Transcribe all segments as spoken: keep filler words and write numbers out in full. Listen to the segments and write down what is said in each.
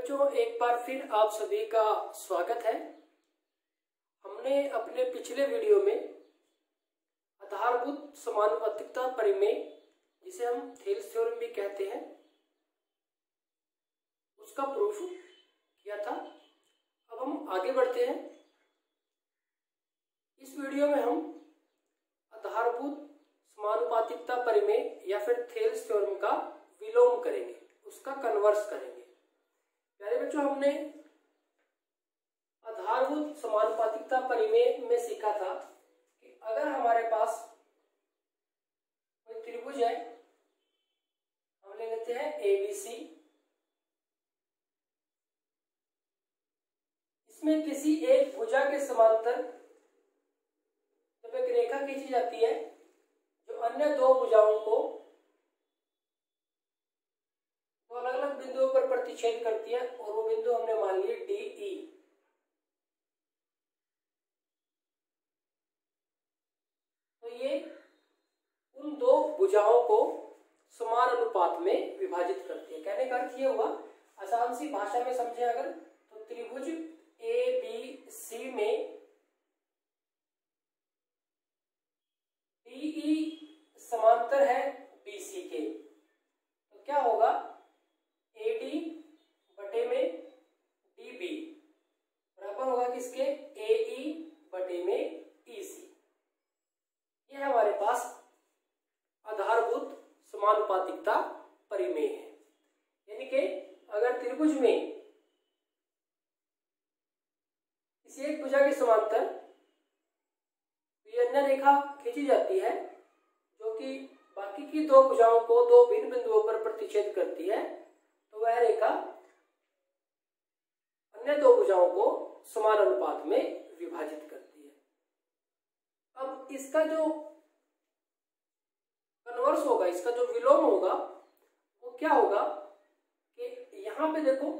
बच्चों, एक बार फिर आप सभी का स्वागत है। हमने अपने पिछले वीडियो में आधारभूत समानुपातिकता परिमेय, जिसे हम थेल्स थ्योरम भी कहते हैं, उसका प्रूफ किया था। अब हम आगे बढ़ते हैं। इस वीडियो में हम आधारभूत समानुपातिकता परिमेय या फिर थेल्स थ्योरम का विलोम करेंगे, उसका कन्वर्स करेंगे। प्यारे बच्चों, हमने आधारभूत समानुपातिकता परिमेय में सीखा था कि अगर हमारे पास कोई त्रिभुज है, हम ले लेते हैं ए बी सी, इसमें किसी एक भुजा के समांतर जब एक रेखा खींची जाती है जो अन्य दो भुजाओं को तो अलग अलग बिंदुओं पर प्रतिच्छेद करती है, और वो बिंदु हमने मान लिए डी ई। तो ये उन दो भुजाओं को समान अनुपात में विभाजित करती है। कहने का अर्थ ये हुआ, आसान सी भाषा में समझे अगर, तो त्रिभुज ए बी सी में डी ई समांतर है बी सी के, तो क्या होगा, ए डी बटे में डी बी बराबर होगा किसके, ए ई बटे में ई सी। यह हमारे पास आधारभूत समानुपातिकता परिमेय है। यानी कि अगर त्रिभुज में किसी एक भुजा के समांतर ये अन्य रेखा खींची जाती है जो कि बाकी की दो भुजाओं को दो भिन्न बिंदुओं पर प्रतिच्छेद करती है, तो वह रेखा अन्य दो भुजाओं को समान अनुपात में विभाजित करती है। अब इसका जो कन्वर्स होगा, इसका जो विलोम होगा, वो क्या होगा कि यहां पे देखो,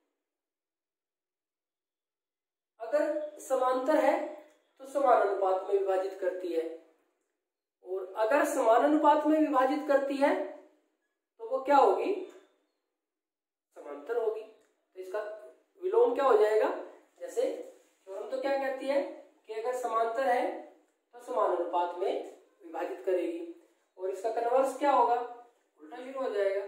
अगर समांतर है तो समान अनुपात में विभाजित करती है, और अगर समान अनुपात में विभाजित करती है तो वो क्या होगी, समांतर होगी। तो इसका विलोम क्या हो जाएगा, जैसे थ्योरम तो क्या कहती है कि अगर समांतर है तो समान अनुपात में विभाजित करेगी, और इसका कन्वर्स क्या होगा, उल्टा शुरू हो जाएगा।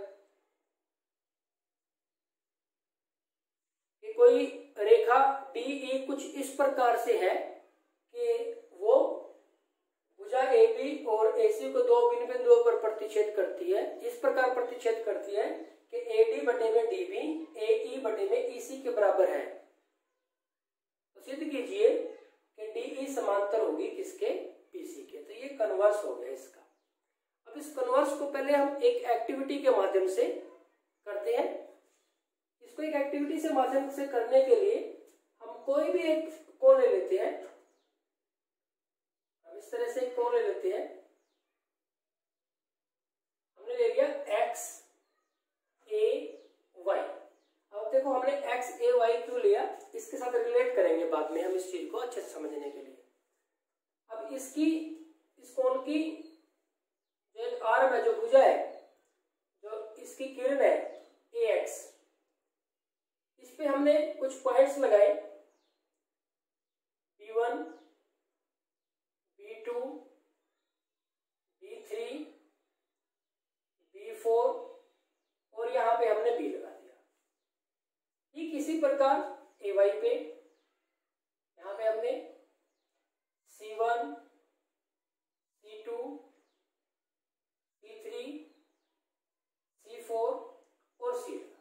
कि कोई रेखा डी ई कुछ इस प्रकार से है कि वो भुजा ए बी और ए सी को दो भिन्न बिंदुओं पर प्रतिच्छेद करती है। इस प्रकार प्रतिच्छेद करती है कि ए डी बटे में डी बी ए ई बटे में ई सी के बराबर है। तो सिद्ध कीजिए कि डी ई समांतर होगी किसके, बी सी के। तो ये कन्वर्स हो गया इसका। अब इस कन्वर्स को पहले हम एक एक्टिविटी के माध्यम से करते हैं। इसको एक एक्टिविटी से माध्यम से करने के लिए हम कोई भी एक कोण ले लेते हैं। हम इस तरह से एक कोण ले लेते हैं। हमने ले लिया एक्स ए वाई। अब देखो, हमने एक्स ए वाई क्यों लिया, इसके साथ रिलेट करेंगे बाद में हम इस चीज को अच्छे से समझने के लिए। अब इसकी इस कोण की जो एक आर्म है, जो भुजा है, जो इसकी किरण है ए एक्स, इस पे हमने कुछ पॉइंट्स लगाए, B one, B two, B three, B four, और यहां पे हमने बी लगा दिया। ठीक इसी प्रकार ए वाई पे यहां पे हमने C one, C two, C three, C four और सी लगा।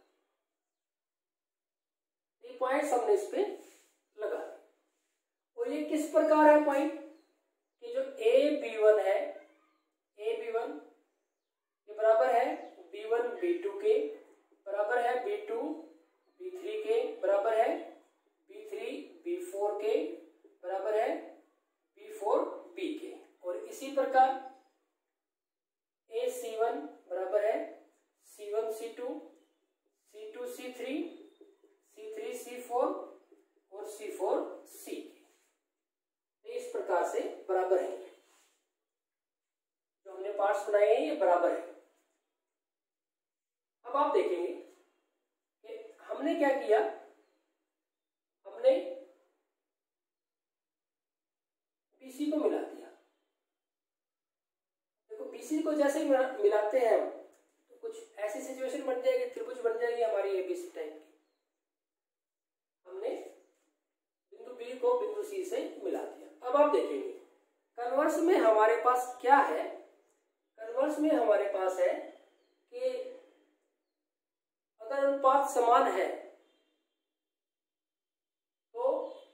ये पॉइंट्स हमने इस पे लगा दिए। और ये किस प्रकार है पॉइंट, कि जो ए बी वन है, ए बी वन ये बराबर है बी वन बी टू के, बराबर है बी टू बी थ्री के, बराबर है बी थ्री बी फोर के, बराबर है बी फोर बी के। और इसी प्रकार ए सी वन बराबर है C one C two, C two C three, C three C four और सी फोर सी के। इस प्रकार से बराबर है। जो हमने पार्ट्स बनाए हैं ये बराबर है। अब आप देखेंगे कि हम हमने क्या किया, हमने बीसी को मिला दिया। देखो बीसी को जैसे ही मिलाते हैं हम तो कुछ ऐसी सिचुएशन बन जाएगी, त्रिभुज बन जाएगी हमारी एबीसी टाइप की। हमने बिंदु बी को बिंदु सी से मिला दिया। अब आप देखेंगे कन्वर्स में हमारे पास क्या है, कन्वर्स में हमारे पास है कि अगर अनुपात समान है तो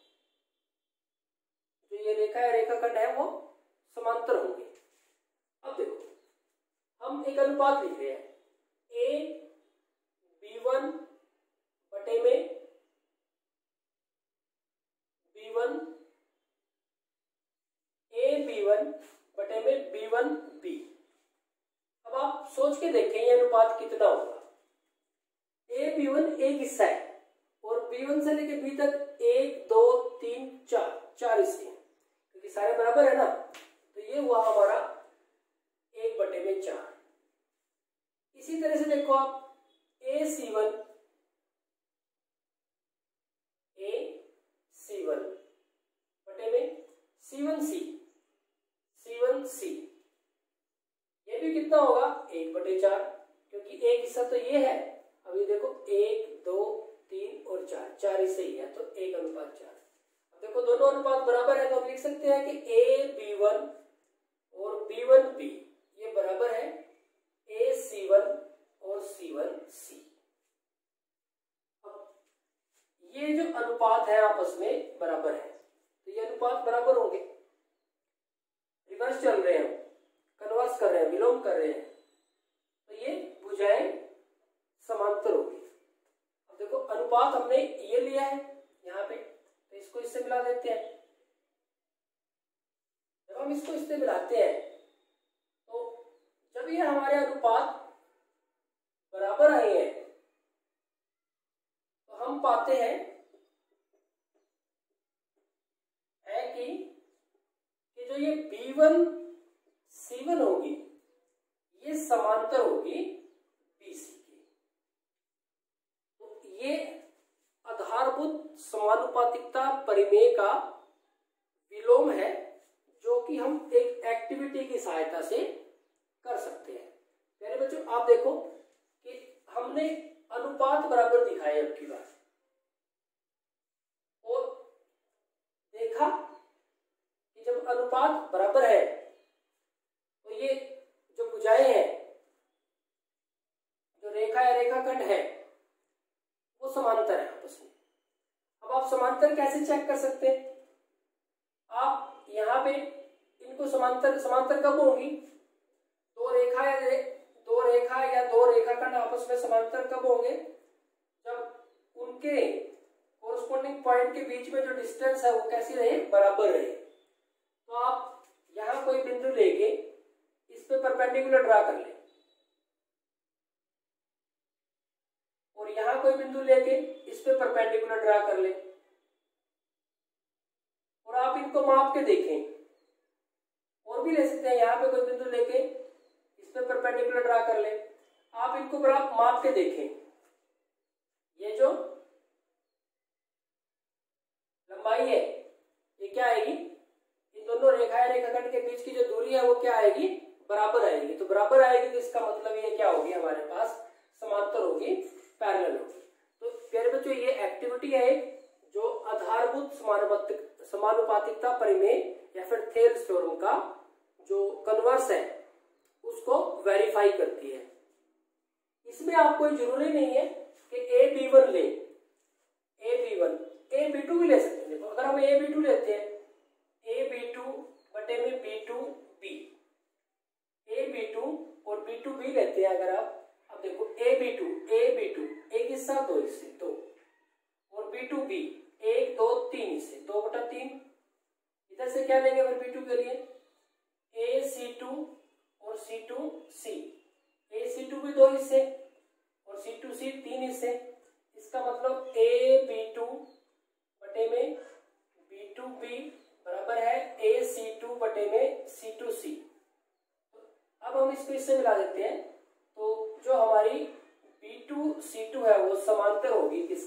जो ये रेखा है रेखाखंड है वो समांतर होंगे। अब देखो हम एक अनुपात लिख रहे हैं, ए बी वन बटे में B one, A B one बटे में बी वन बी। अब आप सोच के देखें ये अनुपात कितना होगा। ए बी वन एक हिस्सा है और बी वन से लेके बी तक एक दो तीन चार चार हिस्से हैं, क्योंकि सारे बराबर है ना, तो ये हुआ हमारा एक बटे में चार। इसी तरह से देखो आप ए सी वन, ए सी वन बटे में सी वन सी, सी वन सी, ये भी कितना होगा एक बटे चार, क्योंकि एक हिस्सा तो ये है। अभी देखो एक दो तीन और चार, चार हिस्से ही है तो एक अनुपात चार। अब देखो दोनों अनुपात बराबर है तो हम लिख सकते हैं कि ए बी वन और बी वन बी ये बराबर है ए सी वन और सी वन सी। अब ये जो अनुपात है आपस में बराबर है तो ये अनुपात बराबर होंगे। रिवर्स चल रहे हैं, कन्वर्स कर रहे हैं, विलोम कर रहे हैं, तो ये भुजाएं समांतर होगी। अब देखो अनुपात हमने ये लिया है यहाँ पे, तो इसको इससे मिला देते हैं। जब हम इसको इससे मिलाते हैं तो जब ये हमारे अनुपात बराबर आए हैं तो हम पाते हैं है कि, कि जो ये बी वन सी वन होगी ये समांतर होगी बीसी के। तो ये आधारभूत समानुपातिकता परिमेय का विलोम है जो कि हम एक एक्टिविटी की सहायता से कर सकते हैं। प्यारे बच्चों आप देखो कि हमने अनुपात बराबर दिखाए अब की बार और देखा कि जब अनुपात बराबर है तो ये जो भुजाएं हैं, जो रेखा या रेखाखंड है वो समांतर है आपस में। अब आप समांतर कैसे चेक कर सकते हैं? आप यहाँ पे इनको समांतर समांतर कब होंगी? दो रेखा या रे, दो रेखा या दो रेखाखंड आपस में समांतर कब होंगे? जब उनके कोरस्पोंडिंग पॉइंट के बीच में जो डिस्टेंस है वो कैसी रहे? बराबर रहे। तो आप यहाँ कोई बिंदु लेके इस पे परपेंडिकुलर ड्रा कर ले और यहां कोई बिंदु लेके इस पे परपेंडिकुलर ड्रा कर ले और आप इनको माप के देखें। और भी ले सकते हैं, यहां पे कोई बिंदु लेके इस पे परपेंडिकुलर ड्रा कर ले, आप इनको बराबर माप के देखें। ये जो लंबाई है ये क्या आएगी? इन दोनों रेखा रेखाखंड के बीच की जो दूरी है वो क्या आएगी? बराबर आएगी। तो बराबर आएगी तो इसका मतलब ये क्या होगी? हमारे पास समांतर होगी, पैरेलल होगी। तो प्यारे बच्चों ये एक्टिविटी है जो आधारभूत समानुपातिक समानुपातिकता परिमेय या फिर थेल्स थ्योरम का जो कन्वर्स है उसको वेरीफाई करती है। इसमें आपको जरूरी नहीं है कि ए बी वन ले, A B one A B two भी ले सकते हैं। देखो अगर हम ए बी टू लेते हैं, ए बी टू बटे में B two B, A B two और बी टू बी लेते हैं अगर आप। अब देखो A B two A B two एक हिस्सा दो हिस्से दो और बी टू बी एक दो तीन हिस्से दो बटा तीन। इधर से क्या लेंगे फिर बी टू के लिए? ए सी टू और सी two C, A C to भी दो हिस्से और सी टू सी तीन हिस्से। इसका मतलब ए बी टू बटे में बी टू बी बराबर है ए सी टू बटे में सी टू सी। अब हम इसको इससे मिला देते हैं तो जो हमारी बी टू सी टू है वो समांतर होगी किस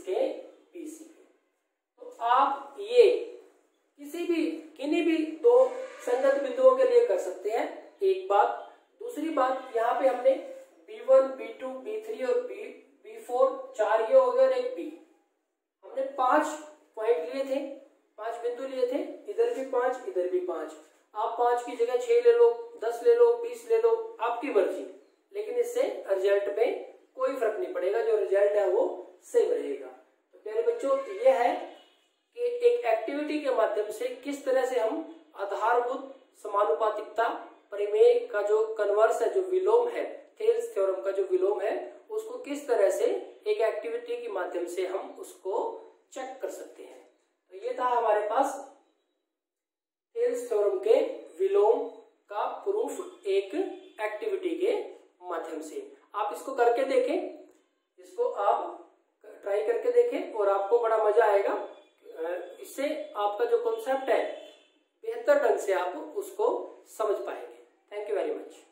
यहाँ पे हमने B one, B two, B three और बी बी फोर चार ये हो गए और एक बी, हमने पांच पॉइंट लिए थे, पांच बिंदु लिए थे, इधर भी पांच, इधर भी पांच। आप पांच की जगह छह ले लो, दस ले लो, बीस ले लो, आपकी मर्जी, लेकिन इससे रिजल्ट पे कोई फर्क नहीं पड़ेगा, जो रिजल्ट है वो सेम रहेगा। तो प्यारे बच्चों, ये है कि एक एक्टिविटी के माध्यम से किस तरह से हम आधारभूत समानुपातिकता प्रमेय का जो कन्वर्स है, जो विलोम है, थेल्स थ्योरम का जो विलोम है, उसको किस तरह से एक एक्टिविटी के माध्यम से हम उसको चेक कर सकते हैं। तो ये था हमारे पास थेल्स थ्योरम के विलोम का प्रूफ एक एक्टिविटी के माध्यम से। आप इसको करके देखें, इसको आप ट्राई करके देखें और आपको बड़ा मजा आएगा। इससे आपका जो कॉन्सेप्ट है बेहतर ढंग से आप उसको समझ पाएंगे। Thank you very much.